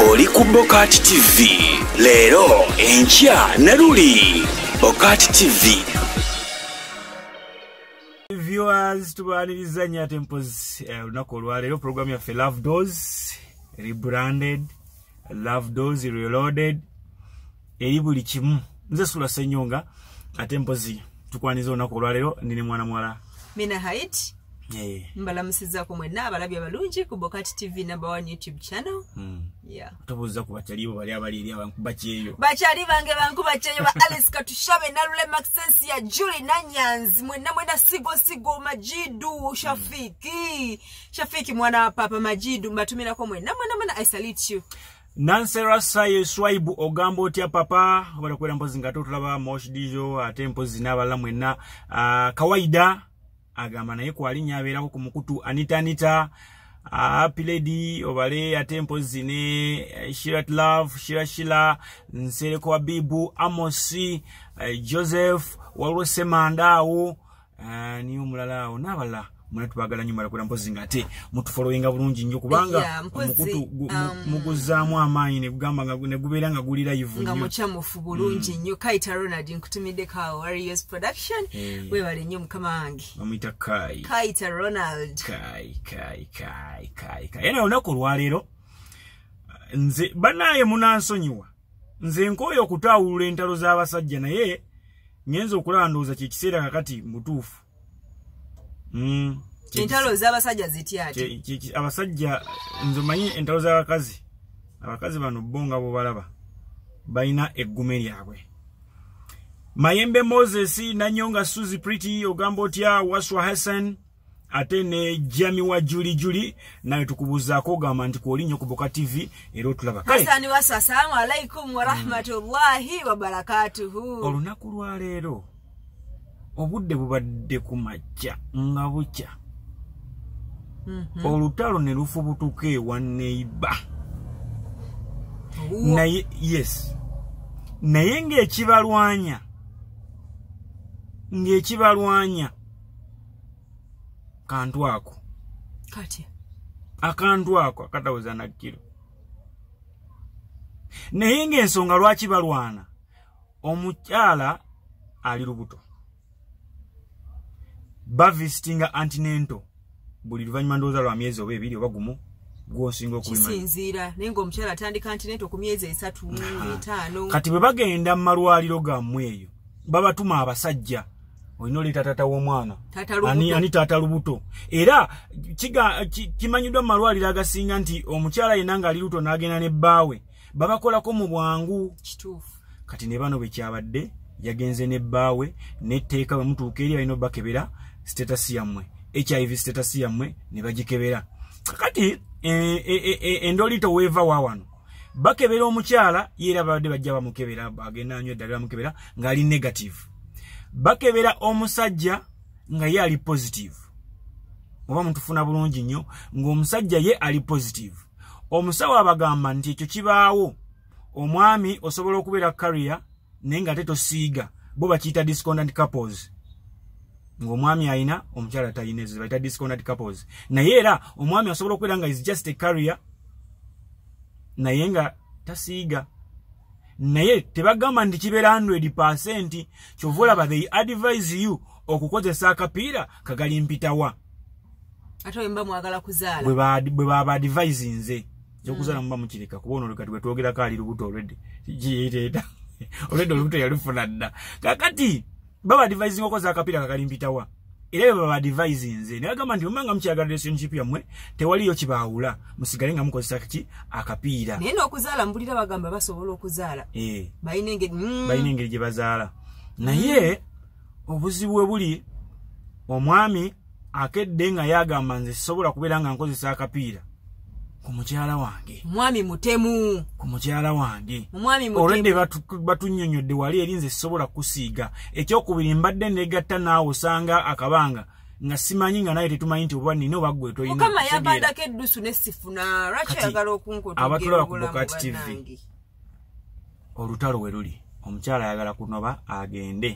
oli ku BOCAT TV leero enkya ne luli BOCAT TV. Viewers tubaniriza nya tempos lunaku olwaleero program yaffe Love Doors rebranded, Love Doors reloaded, eri buli kimu. Nze SULA SSENYONGA atempozi tukwaniza olunaku olwaleero nini mwana mwala Mina Height. Mbala musizako mwenna abalabye balungi ku BOCAT TV #1 YouTube channel. Tobuza ku bachalibo bali abali abankuba kyeyo. Bachali bange bankuba kyeyo ba Alice Katushabe na Lule Maxence ya Julie Nanyanzi mwenna sigo Majidu Shafiki mwana wa Papa Majidu mbatumira ko mwenna I salute you. Nansera Saye Swaibu ogambo tia papa wala kwera mpozi ngato tulaba Mosh Dijo ate mpozi nabala mwenna kawaida agamba naye ko alinya abeerako ku mukutu Anita Happy Lady obale ate mpozi ne Shirat Love Shira Nsereko Abibu Amosi Joseph Walwo Semandaawo ni omulalawo nabala muna tubagala nyuma lakwera mpozi ngate mutu followinga bulungi nnyo kubanga mukutu muguzaamu amaanyi ne kugamba ne gubeera nga guli live nnyo nga muchamufu bulungi nnyo. Kaita Ronald nkutumide ka Warriors Production webale nnyo mukama wange amuyita Kaita Ronald yana olunaku lwaleero nze banaye munansonyiwa nze nkoyo okutaawulula entalo z'abasajja naye ngenza okulandooza kye kiseera kakati mutuufu. Entalo z'abasajja zityati abasajja nzomanyi entalo z'abakazi abakazi bano bonga bo balaba balina eggume lyabwe. Mayembe Moses Nanyonga Suzy Pretty ogambo tya Waswa Hassan ate ne Jami wa Juli naye tukubuzaako gamba nti ko linyo ku BOCAT TV era tulaba kale Hassan Waswa assalamu alaikum wa rahmatullahi wa barakatuhu. Olunaku lwaleero obudde bubadde ku majja nga bukya olutalo ne lufubutuka ewa neiba naye naye ng'ekibalwanya kantu ako kati akantu ako akatawuza na kilo naye ng'ensonga lwaki balwana omukyala ali lubuto bavisitinga antinento buli luvanyuma ndowooza lwa myezi oba ebiri oba gumu gwosinga okulimanya kisinziira naye ng'omukyala atandika antinento ku myezi 3 5 kati bwe bagenda mu malwaliro gammwe eyo babatuma abasajja olina oleeta taata w'omwana ani taata lubuto era kimanyiddwa mu malwaliro agasinga nti omukyala yenna ng'ali luto n'agenda ne Baawe babakolako mu bwangu kituufu. kati ne bano bwe kyabadde yagenze ne Baawe netteeka bwe mutuuka eri balina bakebera status yammwe HIV status yammwe ne bagikebera. Kati endolito weva wawano bakebera omukyala yeera babadde bajja bamukebera bagenda anywa eddagala bamukebera ng'ali negative. Bakebera omusajja nga ye ali positive oba mutufuna bulungi nnyo ng'omusajja ye ali positive. Omusawo abagamba nti ekyo kibaawo omwami osobola okubeera career naye nga tetosiiga bo bakiyita discordant couples ng'omwami ayina omukyala talina ezo bayita discordant couples naye era omwami asobola okubeera nga is just a career naye nga tasiiga naye tebagamba nti kibeera 100% kyova olaba they advise you okukozesa akapiira kagali mpitawa ate wemba mwagala kuzaala bwe baba advise nze okuzaala muba mukireka kubona olukati bwe twogerako ali lubuto already kiyeeteeta olwedde olubuto yalufuna dda kakati baba advising okoza akapiira kakali mpitawa era baba advising nze naye agamba nti omanga mukyagala relationship yammwe tewaliyo kibaawula musigale nga mukozesa kiki akapiira naye n'okuzaala mbulira bagamba basobola okuzaala balina engeri gye bazaala naye obuzibu bwe buli omwami akedde nga yagamba nze sisobola kubeera nga nkozesa akapiira ku mukyala wange mwami mutemu ku mukyala wange mwami mutemu olwedde batunnyonnyodde wali eri nze sisobola kusiiga ekyokubiri mbadde negatta naawe osanga akabanga nga simanyi nga naye tetumanyi nti oba nina oba ggwe toyina mukama yambandako eddusu nesifuna lwaki ayagala okunkotogerera abatulaba ku BOCAT TV olutalo we luli omukyala ayagala kunoba agende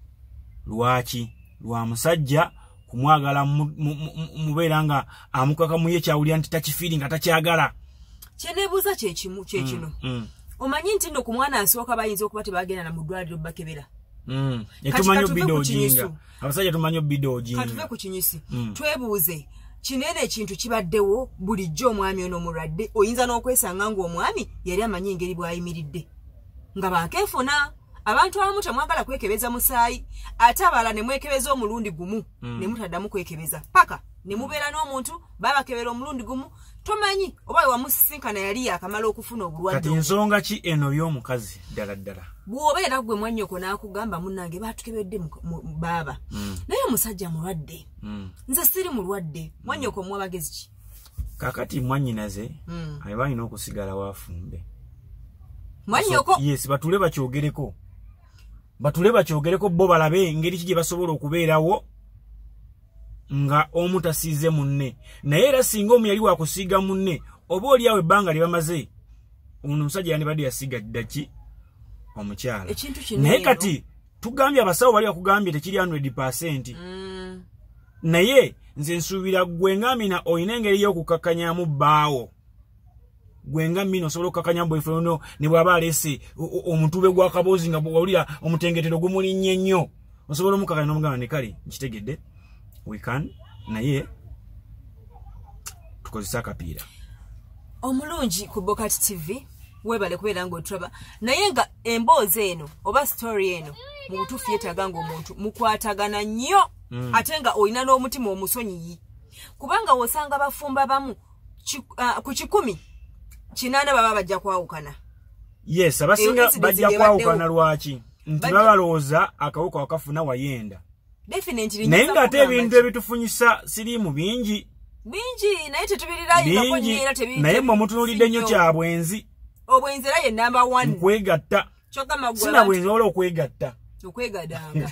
lwaki lwa musajja kumwagala mubeera nga amukaka muye kyawulira nti takifiri nga takyagala Kyenebuuza kye kino. Omanyi nti nno ku mwana asooka bayinza okuba tebagenda na mu ddwaliro bakebera. Tumanyi obbido ojinga. Abasajja tumanyi obbido ojinga. Katuve ku kinyusi. Twebuuze. Kinene ekintu kibaddewo bulijjo omwami ono mulwadde oyinza n'okwesanga ng'omwami yali amanyi engeri bw'ayimiridde. Nga bakeefuna. Abantu abamu temwagala kwekebeza musaayi ate abalala ne mwekebeza omulundi gumu ne mutaddamu kwekebeza paka ne mubeera n'omuntu babakebera omulundi gumu tomanyi oba wamusisinkana yali yakamala okufuna obulwadde. Kati nsonga ki eno y'omukazi ddala ddala? Bw'obeera gwe mwannyoko n'akugamba munnange baatukebedde baaba naye omusajja mulwadde nze siri mulwadde mwannyoko omuwa bagezi ki? Kakati mwannyinaze alina okusigala waafumbe. Mwannyoko yes batule bakyogereko. Batule bakyogereko bo balabe engeri kije basobola okubeerawo nga omu tasiize munne. Naye era singa omu yali wakusiiga munne oba oli awo ebbanga lye bamaze ono omusajja yandibadde yasiiga ddaki omukyala. Naye kati tugambye abasawo bali bakugambye tekiri 100%. Naye nze nsuubira gwe ng'Amina oyina engeri y'okukakkanyamu bbaawo. Gwenga mino osobola okukakanya boyfriend no ne bwaba alese omutube gwa Akaboozi nga bwawulira omutengetero gumulinnye nnyo osobola omukakanya n'omugamba ne kale nkitegedde we can naye tukozesa akapiira omulungi ku BOCAT TV webale kubeera ng'otraba naye nga emboozi eno oba story eno mu butuufu yeetaaga ng'omuntu mukwatagana nnyo ate nga olina n'omutima omusonyiyi kubanga wosanga bafumba bamu ku 10 Chinana baba bajja kwawukana. Yes, abasinga bajja kwawukana lwaki? Nti babalooza akawuka wakafuna wayenda. Definitely. Naye nga ate ebintu ebitufunyisa Silimu bingi. Bingi naye tetubirirayo nga konyeera tebingi. Naye mwe mutunuulidde nnyo kya bwenzi. Obwenzi era ye number 1. Nkwegatta. Kyokka magwa. Sina bwenzi wala okwegatta. Okwegadanga.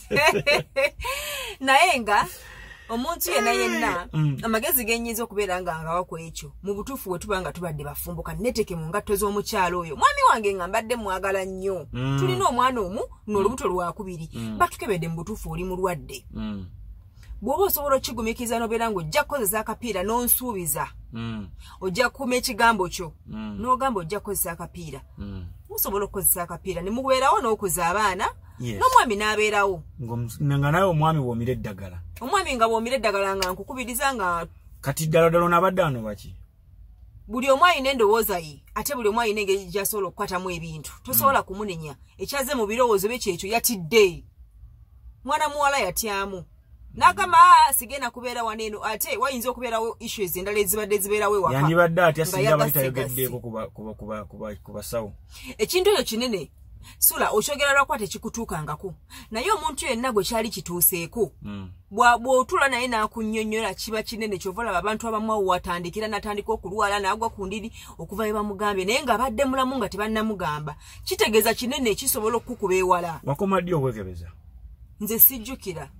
Naye nga omuntu yenna amagezi genyiza okubeera nga ngawako ekyo mu butuufu we tubanga tubadde bafumbuka neteke mu ngatto z'omukyalo oyo mwami wange nga mbadde mwagala nnyo tulina omwana omu n'olubuto lwakubiri batukebedde mu butuufu oli mulwadde bw'oba osobola okigumikiza n'obeera ng'ojja kukozesa akapiira n'onsuubiza ojja kukuuma ekigambo kyo n'ogamba ojja kukozesa akapiira musobola okukozesa akapiira ne mubeerawo n'okuza abaana n'omwami n'abeerawo nga naye omwami bw'omira eddagala omwami nga bw'omira eddagala nga nkukubiriza nga kati ddala n'abadde ano baki buli omu alina endowooza ye ate buli omu alina engeri gy'asobola okukwatamu ebintu tosobola kumunenya ekyaze mu birowoozo bye kyekyo yatidde mwana muwala yatyamu n'agamba sigenda kubeera wano eno ate wayinza okubeerawo issues endala ezibadde zibeerawo ewaka yandibadde atya singa bali tayogeddeeko ku basawo ekintu ekyo kinene SULA okyogera lwakuba tekikutuukangako naye omuntu yenna gwe kyali kituuseeko bw'otula naye n'akunnyonnyola kiba kinene kyova olaba abantu abamu awo watandikira n'atandika okulwala n'agwa ku ndiri okuva we bamugambye naye ng'abadde mulamu nga tebannamugamba kitegeeza kinene ekisobola okukuba ewala. Wakoma ddi okwekebeza? Nze sijjukira.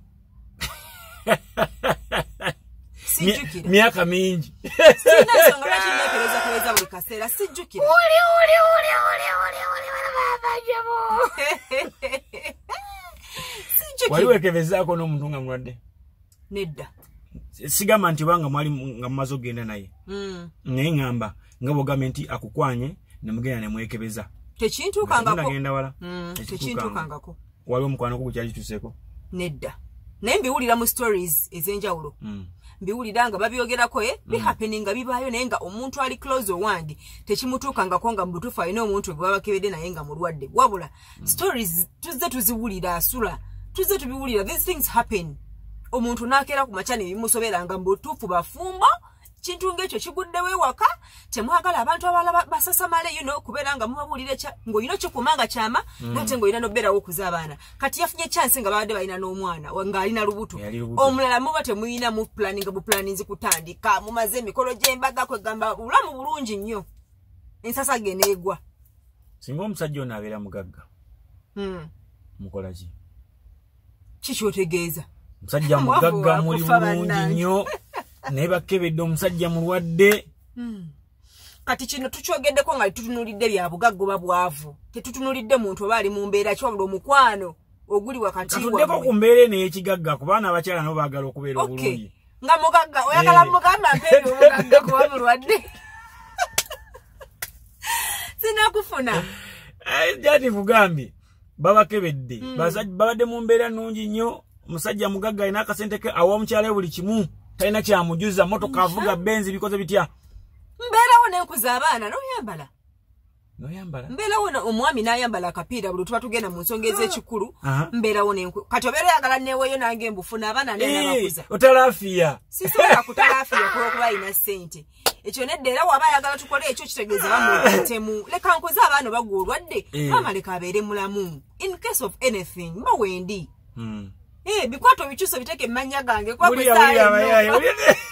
Miaka mingi. Sina nsonga lwaki nneekereza buli kaseera sijjukira. Wali wekebezaako n'omuntu nga mulwadde? Nedda. Sigamba nti banga mwali nga mumaze okugenda naye. Naye ngamba nga bw'ogambye nti akukwanye ne mugenda ne mwekebeza. Tekintuukangako. Nagenda wala. Tekintuukangako. Waliwo omukwano gwo kyali kituuseeko? Nedda. Naye mbiwulira mu stories ez'enjawulo. Mbiwulira nga babyogerako bihappeninga bibaayo naye nga omuntu ali close owange tekimutuukangako nga mu butuufu alina omuntu gwe babakebedde naye nga mulwadde wabula stories tuzze tuziwulira SULA tuzze tubiwulira these things happen omuntu n'akeera ku makya ne bimusobera nga mu butuufu bafumbo kintu ng'ekyo kiguddewo ewaka temwagala abantu abalala basasamale kubeera nga mubabuulira ng'olina kyokumanga kyama nate ng'olina n'obeerawo okuza abaana kati yafunye chance nga babadde balina n'omwana ng'alina lubuto omulala muba temuyina mu planinzi kutandika mumaze emikolo gy'embaga kwegamba bulamu bulungi nnyo ensasa geneegwa singa omusajja ono abeera mugagga mukola ki kikyotegeeza musajja mugagga muli bulungi nnyo naye bakebedde omusajja mulwadde kati kino tukyogeddeko nga tutunulidde bya bugagga oba bwavu tetutunulidde muntu oba ali mu mbeera kiwabula omukwano oguli wakati katuddeko ku mbeera eno ey'ekigagga kubaana abakyala nabo baagala okubeera obulungi nga mugagga oyagala mugagga mpeebi omugagga kuba mulwadde kufuna. Jati kugambi. Babakebedde. Babadde mu mbeera nnungi nnyo. Musajja mugagga ina akasente ke awa omukyala buli kimu. Talina kyamujuza motoka avuga benzi bikoze bitya. Mbeera wona enkuza abaana n'oyambala. Noyambala. Mbeera wona omwami n'ayambala akapiira buli tuba tugenda mu nsonga ez'ekikulu. Mbeera wona enku. Kati obeera yagala neeweeyo nange embufuna abaana n'abakuza. Otalafiya. Sisobola kutalafiya kuba ina ssente. Ekyo nedda era waba ayagala tukole ekyo kitegeeza bamutemu. Leka nkoze abaana bagwa olwadde. Mama leka abeere mulamu. In case of anything, mba wendi. Bikwato bikyuso biteke mmanya gange kwa kusaaya.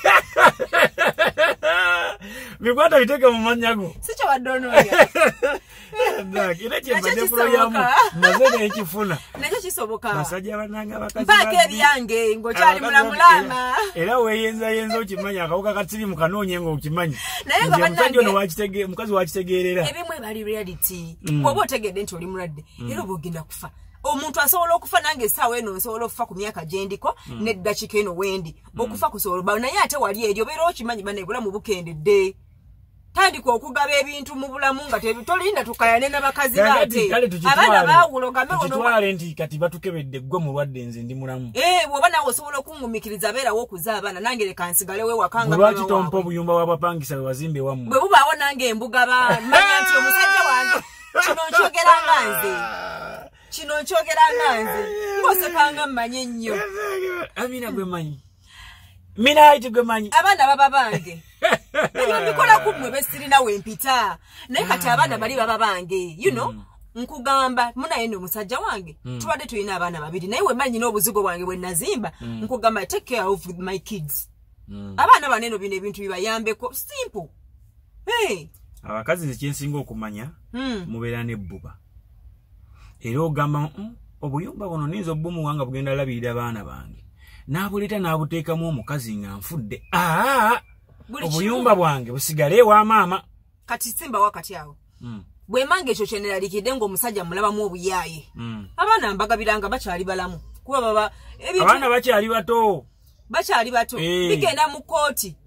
Bikwato biteke mu manyago. Sicho wadonoya. Kile kyembadde program mazene ekifuna. Nakyo kisoboka. Basajja bananga bakazi. Mpaka ebyange ngokyali mulamulama. Era weyenza okimanya akawuka katsiri mu kanoonye ng'okimanya. Naye nga bannange ono wakitege mukazi wakitegeerera. Ebimwe bali reality. Bw'oba otegedde nti oli mulwadde era oba ogenda kufa. Omuntu asobola okufa nange essaawa eno nsobola okufa ku myaka gyendiko n'eddakiika eno wendi okufa kusobola ba naye ate wali eri obeera okimanyi bane bulamu bukendedde tandika okugaba ebintu mu bulamu nga tolinda tukayane n'abakazi baate abaana baawulogame tutwale nti kati batukebedde gwe mulwadde nze ndi mulamu bw'oba naawe osobola okungumikiriza beerawo okuza abaana nange leka nsigalewo ewakanga lwaki tompa obuyumba bw'abapangisa bwe wazimbe wammwe bwe bubaawo nange embugaba manya nti omusajja wange kino nkyogera nga nze kino nkyogera nanze ngosekanga mmanye nnyo Amina gwe manyi mina iti gwe manyi abaana baba bange ebyo mbikola kumwe besirina wempita naye kati abaana bali baba bange you know nkugamba munaye no musajja wange tubadde tulina abaana babiri naye wemanyi n'obuzigo bwange bwe nazimba nkugamba take care of my kids abaana baneno bino ebintu bibayambeko simple abakazi ekyensinga okumanya mubeera n'ebbuba era ogamba obuyumba buno ninza obbumuwanga bugenda labirira abaana bange n'abuleeta n'abuteekamu omukazi nga nfudde obuyumba bwange busigale ewa maama kati simba wakati awo bwemange ekyo kyeneralikidde ng'omusajja mulabamu obuyaaye abaana mbagabiranga bakyali balamu kuba baba abaana bakyali bato bigenda mu kooti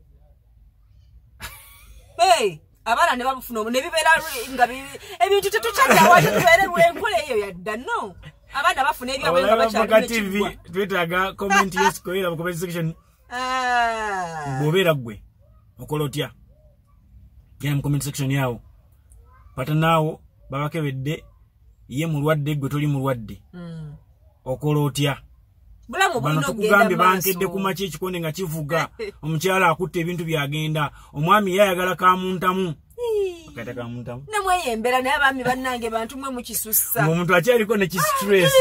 abaana ne babufuna ne bibeera nga ebintu tetukyajja tubeere lwenkola eyo yadda no abaana bafuna ebyabwe nga bakyali twetaaga comment yesikoera mu comment section bw'obeera gwe okola otya genda mu comment section yawo pata naawo babakebedde ye mulwadde gwe toli mulwadde okola otya bano tukugambye bankedde ku maki ekikonde nga kivuga omukyala akutte ebintu byagenda omwami yayagala kamuntamu akata kamuntamu namweyembera naye abaami bannange bantu mwe mukisussa omuntu akyaliko ne kistress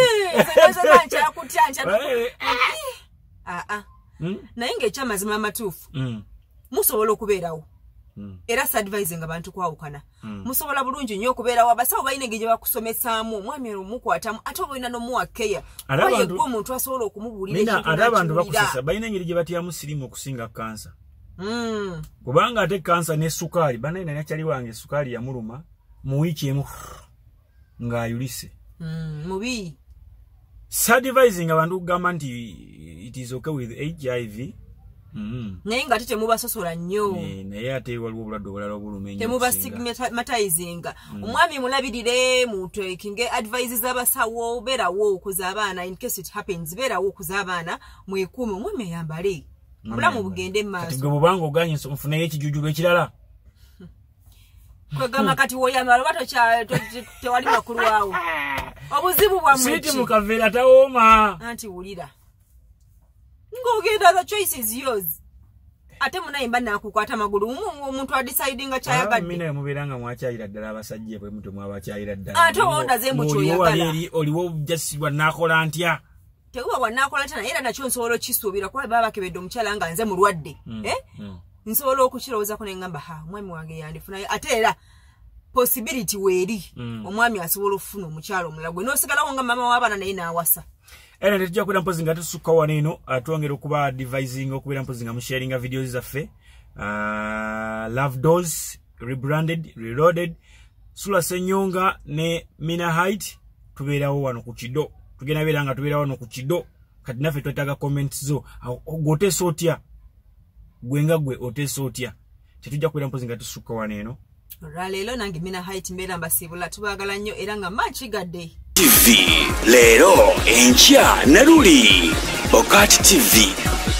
naye ng'ekyamazima amatuufu musobola okubeerawo era sadvising abantu kwawukana musobola bulungi nnyo okubeerawo abasawo balina engeri gye bakusomesaamu omwami omukwatamu ate oba olina n'omuwakeya yegwe omuntu asobola okumubuulira ate abantu bakusesa balina engeri gye batyamu sirimu okusinga kansa kubanga ate kansa ne sukaali banaye nali akyali wange sukaali yamuluma mu wiiki emu ng'ayulise mubi sadvising abantu kugamba nti it is okay with HIV naye nga ate temubasosola nnyo naye ate waliwo obulwadde obulala obuluma ennyo temubasigmatizinga omwami mulabirire mutekinge advice z'abasawo beerawo okuza abaana in case it happens beerawo okuza abaana mwekuume omwami ayambale obulamu bugende mu maaso kati gwe bubanga oganye nfunayo ekijujulu ekirala kwegamba kati woyambala oba tewali makulu waawo obuzibu bwammwe siti mukaveera tawooma anti wulira ng'ogenda the choice is yours ate munayimba nakukwata magulu omuntu adecidinga kyayagadde mina mubeeranga mwakyayira ddala abasajja bwe muto mwabakyayira ddala ate owondaze mbu kyoyagala oliwo jasibwa nakola ntya teguba wannakola ntya naye era nakyo nsobola okisuubira kuba Bwebabakebedde omukyala nga nze mulwadde nsobola okukirowoozako ne ngamba omwami wange yandifunayo ate era possibility weeri omwami asobola okufuna omukyala omulala gwe n'osigalawo nga mama w'abaana naye n'awasa era netujja kubeera mpozi nga tusukka wano eno twongera okuba advising okubeera mpozi nga musharinga videos zaffe Love Doors rebranded reloaded SULA SSENYONGA ne Mina Height tubeerawo wano ku kido tugenda beera nga tubeera wano ku kido kati naffe twetaaga comments zo gwoteesa otya gwe nga gwe oteesa otya tetujja kubeera mpozi nga tusukka wano eno olwaleero nange mina height mbeera mbasiibula tubaagala nnyo era nga makigadde TV leero enkya Naluli BOCAT TV